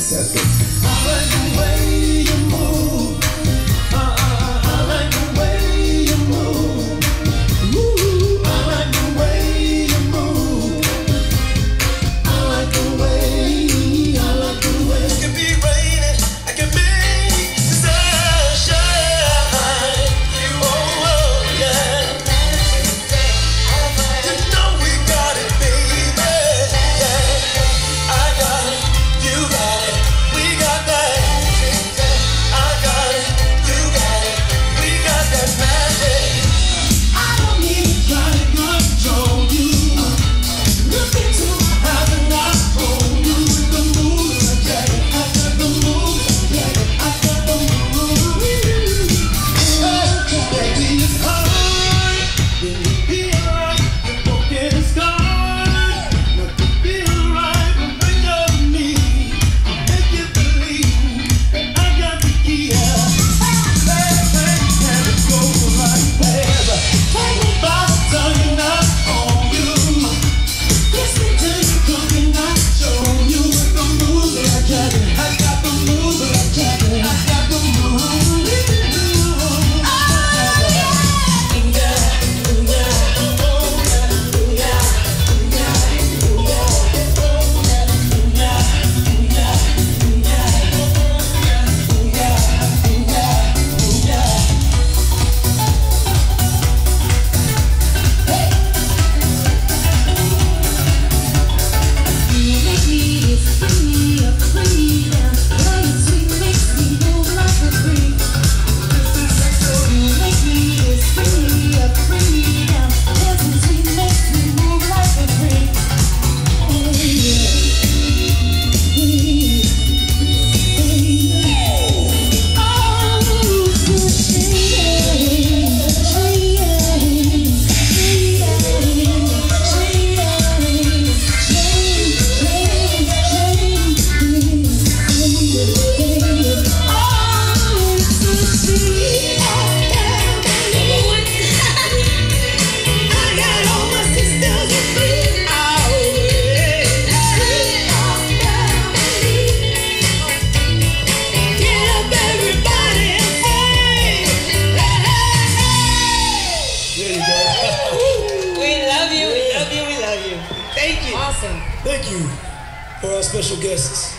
That's good. I like the way you move. I like the way you move. Ooh, I like the way you move. I like the way, I like the way. It can be raining, I can be sunshine. Oh, yeah. You know we got it, baby. Yeah. I got it, you got it, we got that. I got it, you got it, we got that magic. I don't need to try to control you. Look into my eyes and I hold you with the moves I got it. I got the moves I got it. I got the moves. Baby, it's hard. Then you feel right. You're broken and scarred. Not to feel right, but when you're with me, I make you believe that I got the key. And it goes like this. Take me by the tongue and I own you. Listen to you cooking, I show you with the moves that I got it. I got the moves that I got it. I got the moves. Thank you. Awesome. Thank you for our special guests.